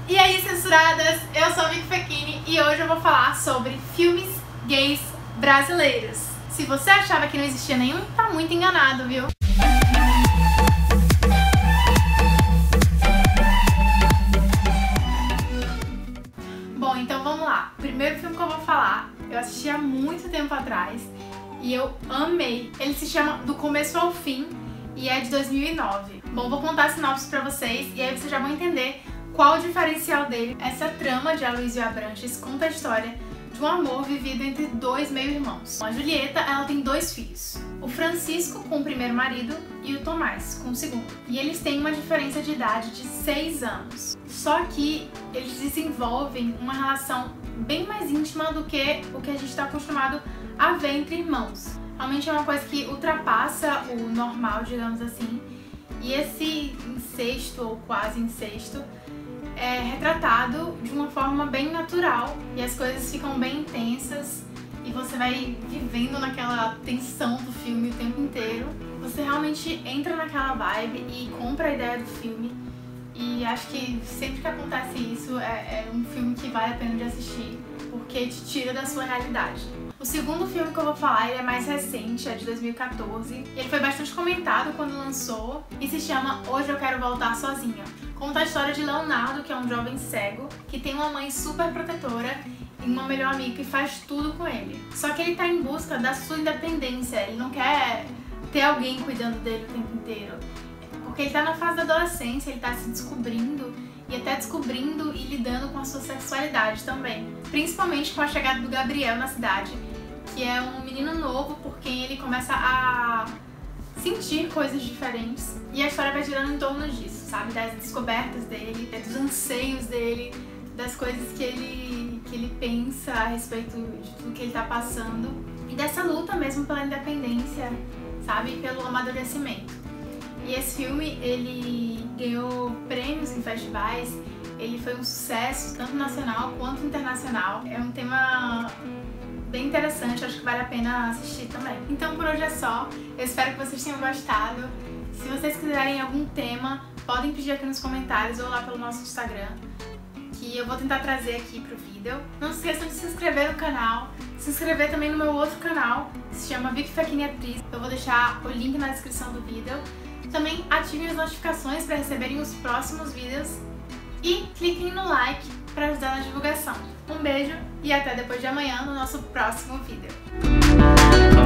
E aí, censuradas, eu sou a Vicky Fechini e hoje eu vou falar sobre filmes gays brasileiros. Se você achava que não existia nenhum, tá muito enganado, viu? Bom, então vamos lá. O primeiro filme que eu vou falar, eu assisti há muito tempo atrás e eu amei. Ele se chama Do Começo ao Fim e é de 2009. Bom, vou contar a sinopse pra vocês e aí vocês já vão entender qual o diferencial dele. Essa trama de Aloysio Abranches conta a história de um amor vivido entre dois meio-irmãos. A Julieta, ela tem dois filhos, o Francisco com o primeiro marido e o Tomás com o segundo. E eles têm uma diferença de idade de 6 anos. Só que eles desenvolvem uma relação bem mais íntima do que o que a gente está acostumado a ver entre irmãos. Realmente é uma coisa que ultrapassa o normal, digamos assim. E esse incesto, ou quase incesto, é retratado de uma forma bem natural e as coisas ficam bem intensas e você vai vivendo naquela tensão do filme o tempo inteiro. Você realmente entra naquela vibe e compra a ideia do filme e acho que sempre que acontece isso é um filme que vale a pena de assistir porque te tira da sua realidade. O segundo filme que eu vou falar ele é mais recente, é de 2014 e ele foi bastante comentado quando lançou e se chama Hoje Eu Quero Voltar Sozinha. Conta a história de Leonardo, que é um jovem cego, que tem uma mãe super protetora e uma melhor amiga que faz tudo com ele. Só que ele tá em busca da sua independência, ele não quer ter alguém cuidando dele o tempo inteiro. Porque ele tá na fase da adolescência, ele tá se descobrindo e até descobrindo e lidando com a sua sexualidade também. Principalmente com a chegada do Gabriel na cidade, que é um menino novo por quem ele começa a sentir coisas diferentes e a história vai girando em torno disso, sabe? Das descobertas dele, dos anseios dele, das coisas que ele pensa a respeito de tudo que ele tá passando e dessa luta mesmo pela independência, sabe? E pelo amadurecimento. E esse filme, ele ganhou prêmios em festivais, ele foi um sucesso tanto nacional quanto internacional. É um tema bem interessante, acho que vale a pena assistir também. Então por hoje é só, eu espero que vocês tenham gostado. Se vocês quiserem algum tema, podem pedir aqui nos comentários ou lá pelo nosso Instagram, que eu vou tentar trazer aqui pro vídeo. Não se esqueçam de se inscrever no canal, se inscrever também no meu outro canal, que se chama Vicky Fechini Atriz. Eu vou deixar o link na descrição do vídeo. Também ativem as notificações para receberem os próximos vídeos e cliquem no like para ajudar na divulgação. Um beijo e até depois de amanhã no nosso próximo vídeo.